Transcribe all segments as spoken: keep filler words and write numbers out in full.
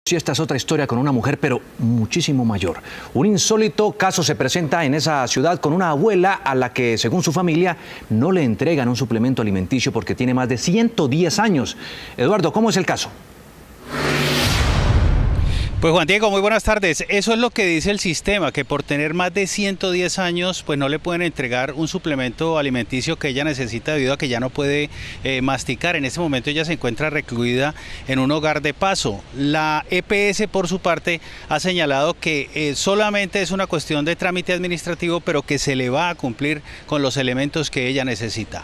Sí, esta es otra historia con una mujer, pero muchísimo mayor. Un insólito caso se presenta en esa ciudad con una abuela a la que, según su familia, no le entregan un suplemento alimenticio porque tiene más de ciento diez años. Eduardo, ¿cómo es el caso? Pues Juan Diego, muy buenas tardes. Eso es lo que dice el sistema, que por tener más de ciento diez años, pues no le pueden entregar un suplemento alimenticio que ella necesita debido a que ya no puede eh, masticar. En este momento ella se encuentra recluida en un hogar de paso. La E P S, por su parte, ha señalado que eh, solamente es una cuestión de trámite administrativo, pero que se le va a cumplir con los elementos que ella necesita.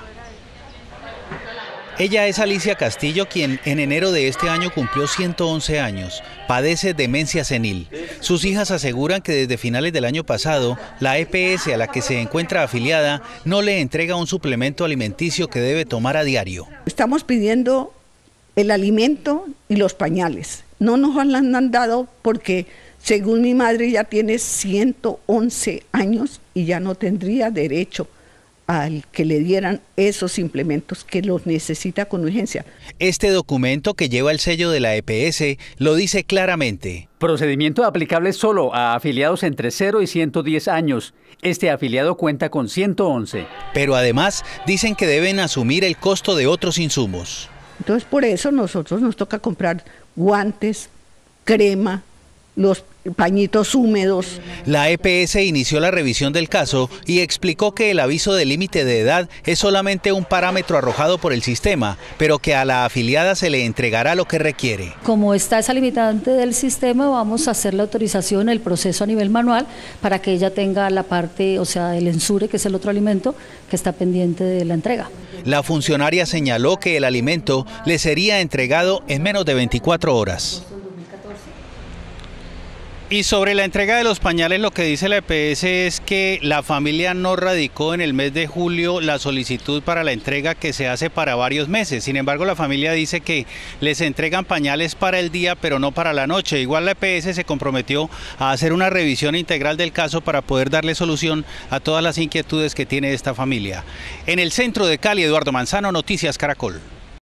Ella es Alicia Castillo, quien en enero de este año cumplió ciento once años. Padece demencia senil. Sus hijas aseguran que desde finales del año pasado, la E P S a la que se encuentra afiliada no le entrega un suplemento alimenticio que debe tomar a diario. Estamos pidiendo el alimento y los pañales. No nos lo han dado porque, según mi madre, ya tiene ciento once años y ya no tendría derecho al que le dieran esos implementos que los necesita con urgencia. Este documento, que lleva el sello de la E P S, lo dice claramente. Procedimiento aplicable solo a afiliados entre cero y ciento diez años. Este afiliado cuenta con ciento once. Pero además dicen que deben asumir el costo de otros insumos. Entonces, por eso nosotros nos toca comprar guantes, crema, los pañitos húmedos. La E P S inició la revisión del caso y explicó que el aviso de límite de edad es solamente un parámetro arrojado por el sistema, pero que a la afiliada se le entregará lo que requiere. Como está esa limitante del sistema, vamos a hacer la autorización, el proceso a nivel manual, para que ella tenga la parte, o sea, el ensure, que es el otro alimento, que está pendiente de la entrega. La funcionaria señaló que el alimento le sería entregado en menos de veinticuatro horas. Y sobre la entrega de los pañales, lo que dice la E P S es que la familia no radicó en el mes de julio la solicitud para la entrega que se hace para varios meses. Sin embargo, la familia dice que les entregan pañales para el día, pero no para la noche. Igual la E P S se comprometió a hacer una revisión integral del caso para poder darle solución a todas las inquietudes que tiene esta familia. En el centro de Cali, Eduardo Manzano, Noticias Caracol.